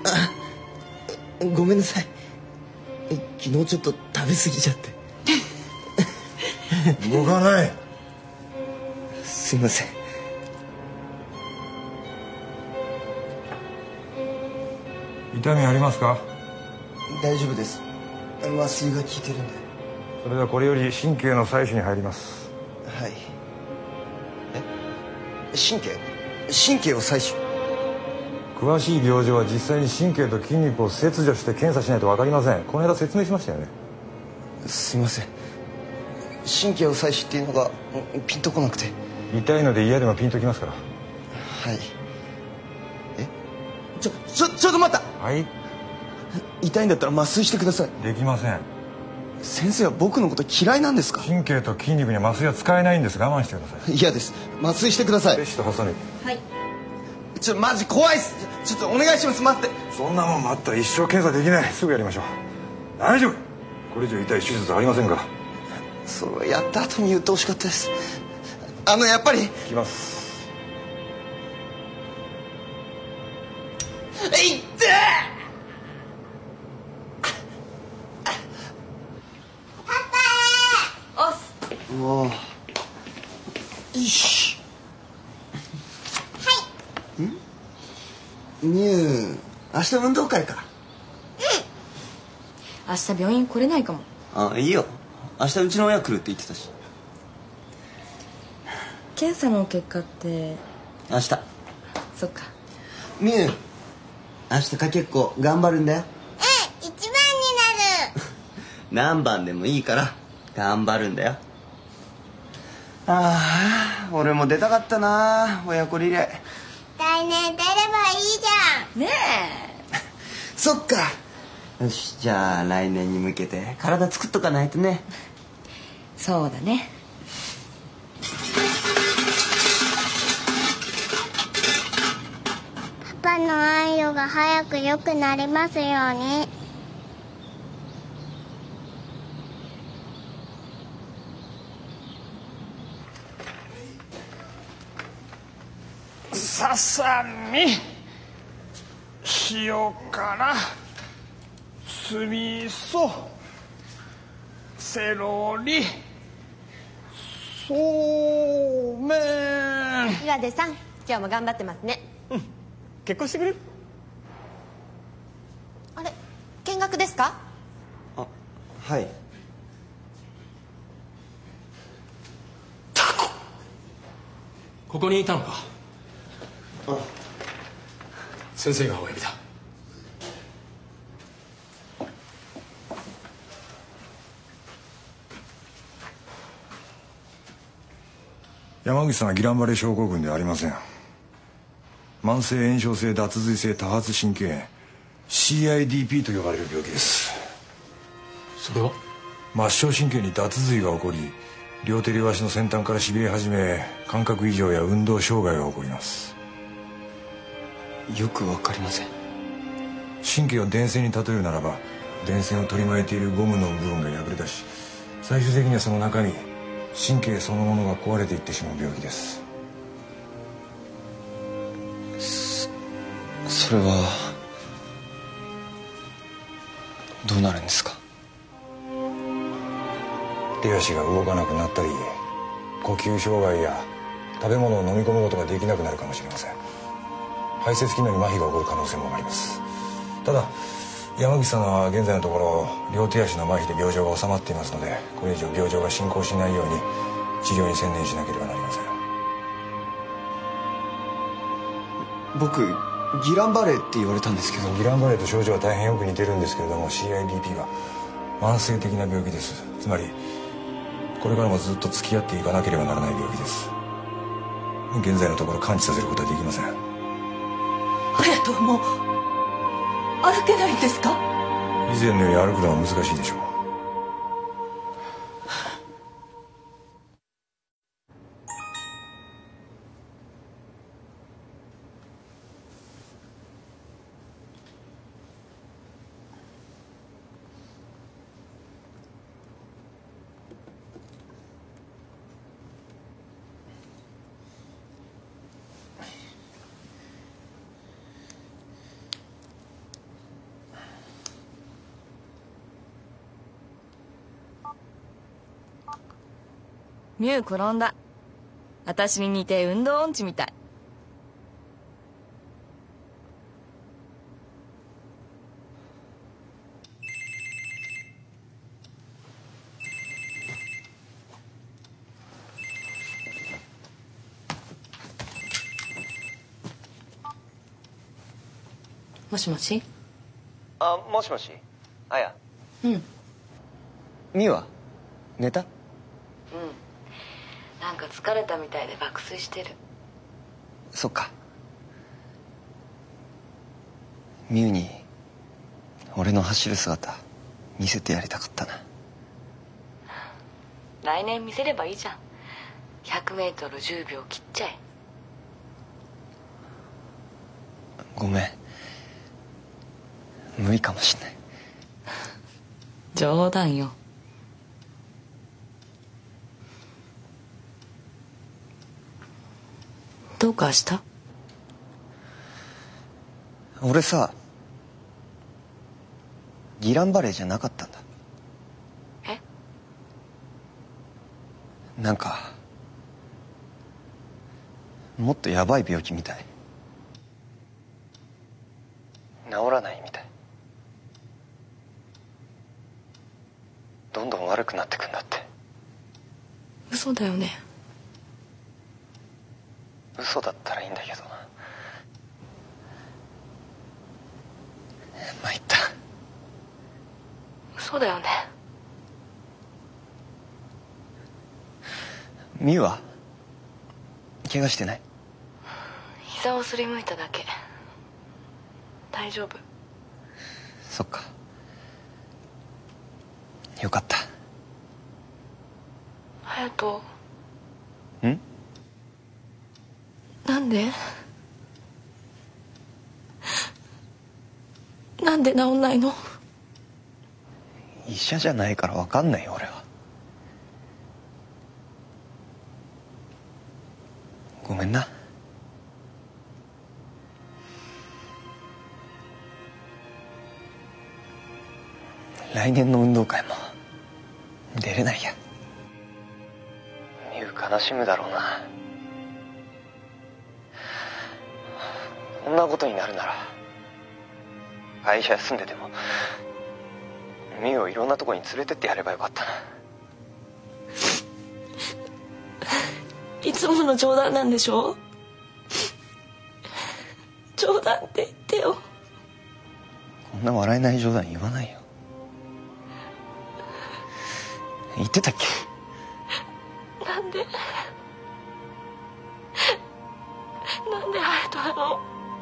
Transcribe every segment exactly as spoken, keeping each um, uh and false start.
あ、ごめんなさい。昨日ちょっと食べ過ぎちゃって動かない。 すいません。 痛みありますか？ 大丈夫です。麻酔が効いてるんで。 それではこれより神経の採取に入ります。 はい。え、神経神経を採取。 詳しい病状は実際に神経と筋肉を切除して検査しないと分かりません。この間説明しましたよね。 すいません。神経を採取っていうのがピンとこなくて。 痛いので嫌でもピンときますから。 はい。え、ちょちょちょっと待った。 はい。 痛いんだったら麻酔してください。 できません。 先生は僕のこと嫌いなんですか？ 神経と筋肉には麻酔は使えないんです。我慢してください。 嫌です。麻酔してください。 ペシとハサミ。 はい。 ちょマジ怖いっす。ちょっとお願いします。待って。 そんなもん待ったら一生検査できない。すぐやりましょう。大丈夫。これ以上痛い手術はありませんから。 それやった後に言ってほしかったです。あのやっぱり。いきます。 えいって。おー、よし。はい。ん？みゆ、明日運動会か。 うん。明日病院来れないかも。 あ、いいよ。明日うちの親来るって言ってたし。 検査の結果って。 明日。 そっか。 みゆ、明日かけっこ頑張るんだよ。 うん、一番になる。 何番でもいいから頑張るんだよ。ああ、俺も出たかったな、親子リレー。 来年出ればいいじゃん。 ねえ。 そっか。よし、じゃあ来年に向けて体作っとかないとね。 そうだね。 パパのあんよが早く良くなりますように。 ささみ、塩辛、酢味噌、セロリ、そうめん。 岩出さん、今日も頑張ってますね。 うん。結婚してくれる？ あれ、見学ですか？ あ、はい。 タコ。ここにいたのか。 あ、 先生がお呼びだ。 山口さんはギランバレー症候群ではありません。慢性炎症性脱髄性多発神経炎 シーアイディーピー と呼ばれる病気です。 それは末梢神経に脱髄が起こり、両手両足の先端からしびれ始め、感覚異常や運動障害が起こります。 よくわかりません。 神経を電線に例えるならば、電線を取り巻いているゴムの部分が破れ出し、最終的にはその中身、神経そのものが壊れていってしまう病気です。 そ、それはどうなるんですか？ 手足が動かなくなったり、呼吸障害や食べ物を飲み込むことができなくなるかもしれません。排泄機能に麻痺が起こる可能性もあります。ただ山口さんは現在のところ両手足の麻痺で病状が治まっていますので、これ以上病状が進行しないように治療に専念しなければなりません。 僕ギランバレーって言われたんですけど。 ギランバレーと症状は大変よく似てるんですけれども、 シーアイディーピー は慢性的な病気です。つまりこれからもずっと付き合っていかなければならない病気です。現在のところ完治させることはできません。 隼人はもう歩けないんですか？ 以前のより歩くのは難しいでしょう。 ミュウ転んだ。私に似て運動音痴みたい。もしもし。 あ、もしもし。あや。 うん。 みは寝た？ うん。なんか疲れたみたいで爆睡してる。 そっか。みゆに俺の走る姿見せてやりたかったな。 来年見せればいいじゃん。ひゃくメートルじゅうびょう切っちゃえ。 ごめん。無理かもしんない。 冗談よ。どうかした？ 俺さ、ギランバレーじゃなかったんだ。 え？ なんかもっとヤバい病気みたい。治らないみたい。どんどん悪くなってくんだって。 嘘だよね。 嘘だったらいいんだけどな。参った。 嘘だよね。 ミュウは怪我してない？ 膝をすりむいただけ。大丈夫。 そっか。よかった。 隼人。 ん？ なんで？なんで治んないの？ 医者じゃないから分かんないよ俺は。ごめんな。来年の運動会も出れないや。ミュウ悲しむだろうな。こんなことになるなら会社休んでてもミュウをいろんなとこに連れてってやればよかったな。 いつもの冗談なんでしょ？冗談って言ってよ。 こんな笑えない冗談言わないよ。言ってたっけ？ なんでなんで隼人なの？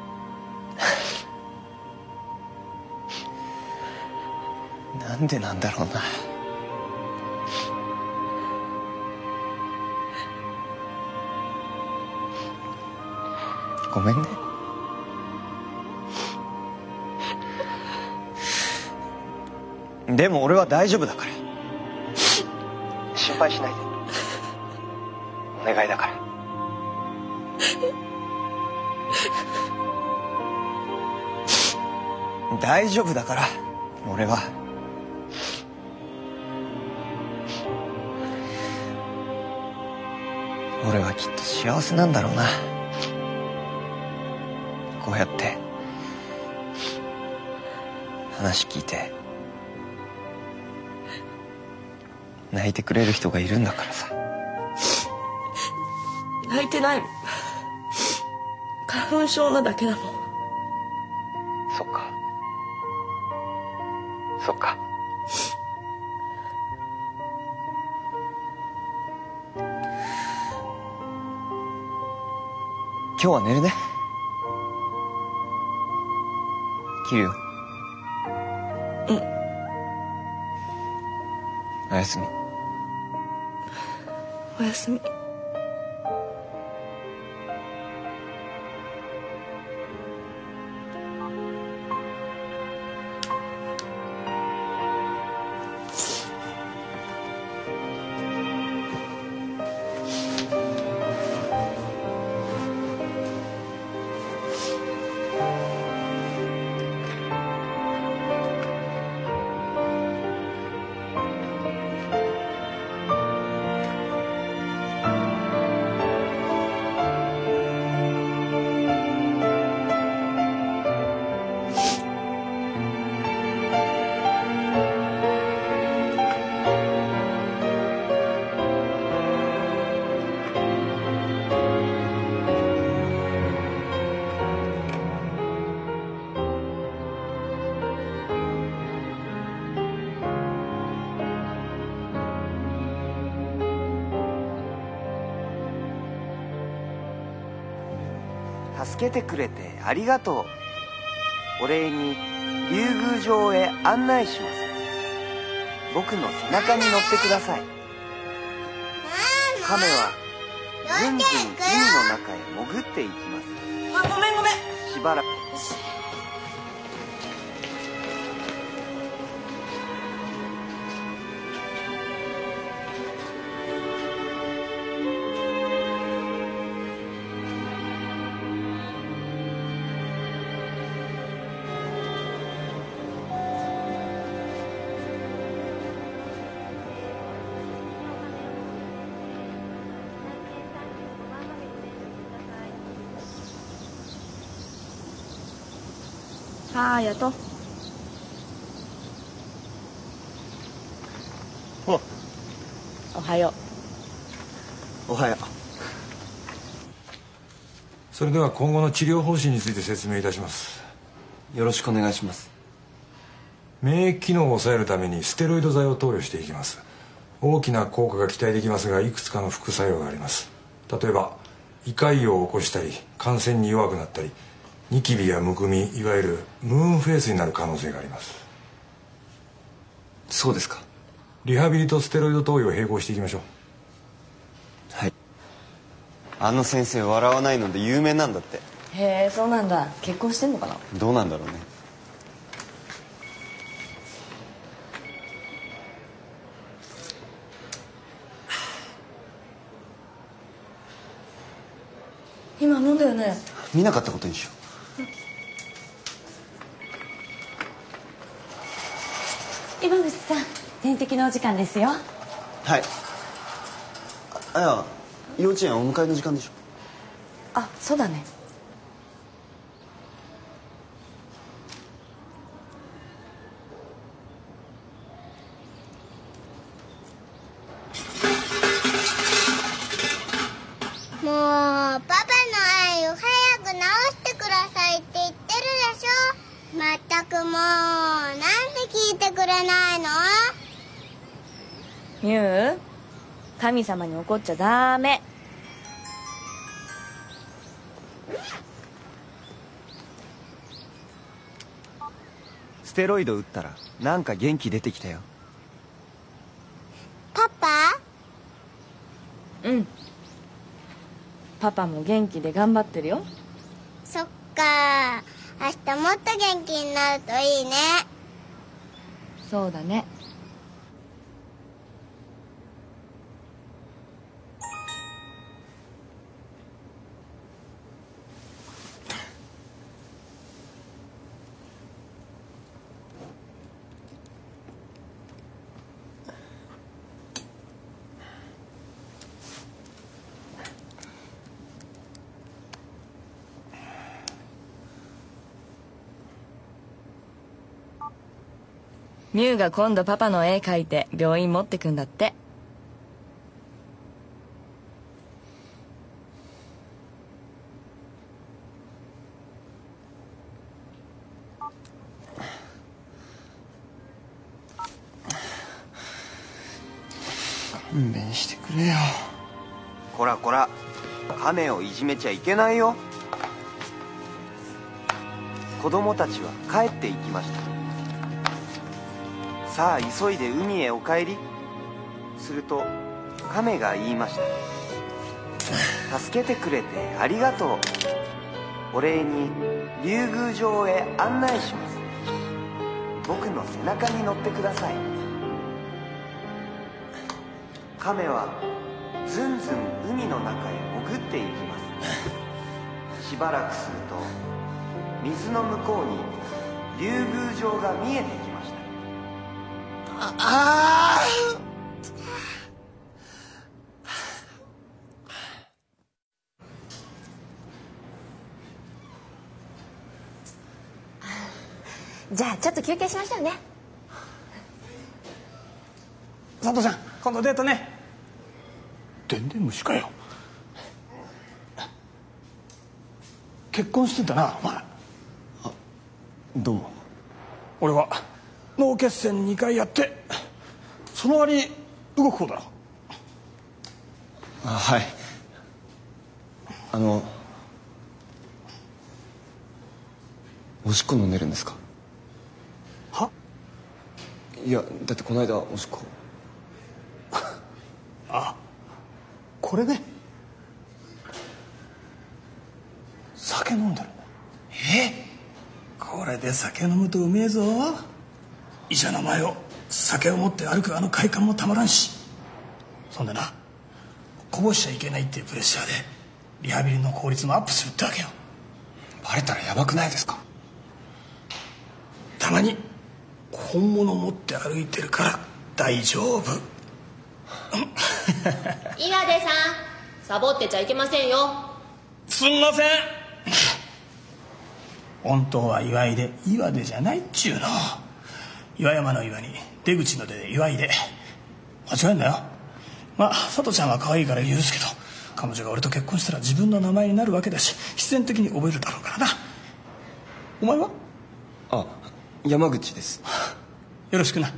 なんでなんだろうな。ごめんね。でも俺は大丈夫だから。心配しないで。お願いだから。大丈夫だから俺は。俺はきっと幸せなんだろうな。こうやって話聞いて泣いてくれる人がいるんだからさ。 泣いてない。花粉症なだけだもん。 そっかそっか。今日は寝るね。切るよ。 うん。 おやすみ。 おやすみ。 助けてくれてありがとう。お礼に竜宮城へ案内します。僕の背中に乗ってください。亀はずんずん海の中へ潜っていきます。 あ、ごめんごめん。 しばらくはーやと。 おおはよおはよう。 それでは今後の治療方針について説明いたします。 よろしくお願いします。 免疫機能を抑えるためにステロイド剤を投与していきます。大きな効果が期待できますが、いくつかの副作用があります。例えば胃潰瘍を起こしたり、感染に弱くなったり、ニキビやむくみ、いわゆるムーンフェイスになる可能性があります。 そうですか。 リハビリとステロイド投与を並行していきましょう。 はい。あの先生笑わないので有名なんだって。 へえ、そうなんだ。結婚してんのかな。 どうなんだろうね。 今飲んだよね。 見なかったことにしよう。 今口さん、点滴のお時間ですよ。 はい。あ、いや、幼稚園お迎えの時間でしょ。 あ、そうだね。 もうパパの愛を早く治してくださいって言ってるでしょ。まったくもうなんで聞いてくれないの。 ミュウ、神様に怒っちゃダメ。 ステロイド打ったらなんか元気出てきたよ。 パパ？ うん。パパも元気で頑張ってるよ。 そっか、明日もっと元気になるといいね。 そうだね。ミュウが今度パパの絵描いて病院持ってくんだって。 勘弁してくれよ。こらこら、亀をいじめちゃいけないよ。子供たちは帰っていきました。さあ急いで海へお帰り。すると亀が言いました。助けてくれてありがとう。お礼に竜宮城へ案内します。僕の背中に乗ってください。亀はずんずん海の中へ潜っていきます。しばらくすると水の向こうに竜宮城が見えてきました。ああじゃあちょっと休憩しましょうね。 佐藤ちゃん、今度デートね。でんでん虫かよ。結婚してんだなお前。 あ、どうも。 俺は脳血栓にかいやってその割に動く方だ。 あ、はい。あのおしっこ飲んでるんですか？ はいやだってこの間おしっこあ、これね。酒飲んでる。えこれで酒飲むとうめえぞ。医者の前を酒を持って歩くあの快感もたまらんし、そんでな、こぼしちゃいけないっていうプレッシャーでリハビリの効率もアップするってわけよ。 バレたらヤバくないですか？ たまに本物持って歩いてるから大丈夫。 岩出さん、サボってちゃいけませんよ。 すんません。本当は岩井で岩出じゃないっちゅうの。岩山の岩に出口の出で岩井で間違えんだよ。まあ佐藤ちゃんは可愛いから許すけど、彼女が俺と結婚したら自分の名前になるわけだし、必然的に覚えるだろうからな。お前は？ あ、山口です。 よろしくな。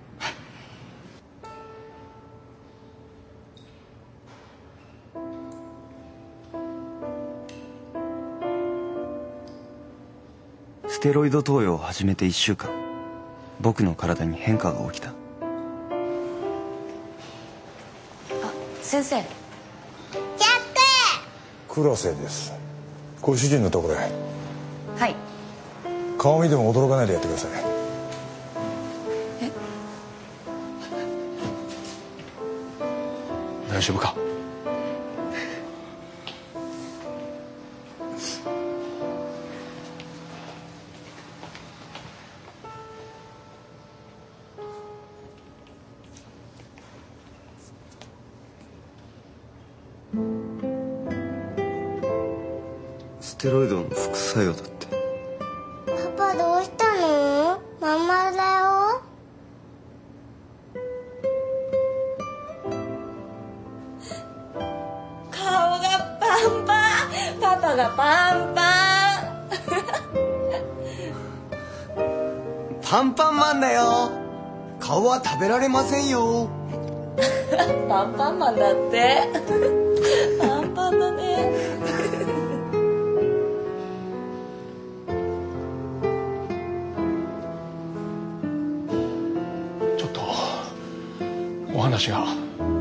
ステロイド投与を始めていっしゅうかん、僕の体に変化が起きた。 あ、先生。 ジャッ黒瀬です。ご主人のところへ。 はい。 顔見ても驚かないでやってください。 え？ 大丈夫か？ ステロイドの副作用だって。 パパどうしたの？ママだよ。 顔がパンパン、パパがパンパン。 パンパンマンだよ。顔は食べられませんよ。 パンパンマンだって。パンパンだね。 ちょっとお話が。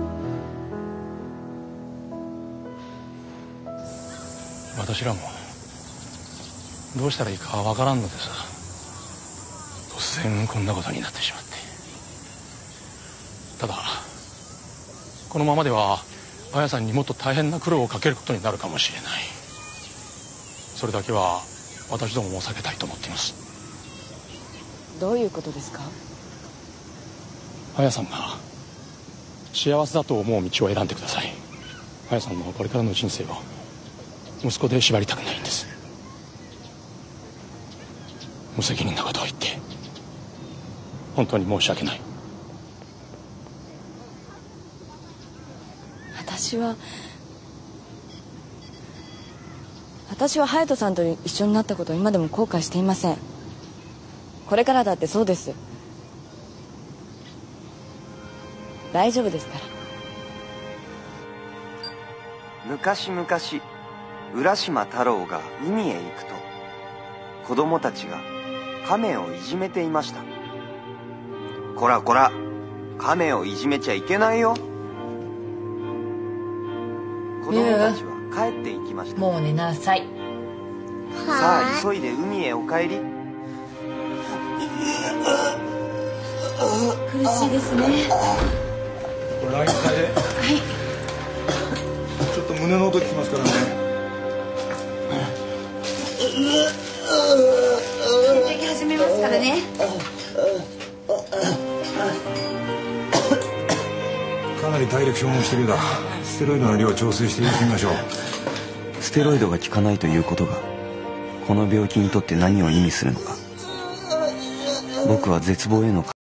私らもどうしたらいいかわからんのです。突然こんなことになってしまって。ただこのままでは綾さんにもっと大変な苦労をかけることになるかもしれない。それだけは私どもも避けたいと思っています。 どういうことですか？ 綾さんが幸せだと思う道を選んでください。綾さんのこれからの人生を息子で縛りたくないんです。無責任なことを言って本当に申し訳ない。 私は私は隼人さんと一緒になったことを今でも後悔していません。これからだってそうです。大丈夫ですから。 昔々浦島太郎が海へ行くと、子供たちが亀をいじめていました。こらこら、亀をいじめちゃいけないよ。子供たちは帰っていきました。 もう寝なさい。 さあ急いで海へお帰り。 苦しいですね。 ライン下で。 はい。 ちょっと胸の音聞きますからね。 点滴始めますからね。 かなり体力消耗してるようだ。ステロイドの量を調整して様子見ましょう。 ステロイドが効かないということがこの病気にとって何を意味するのか。僕は絶望への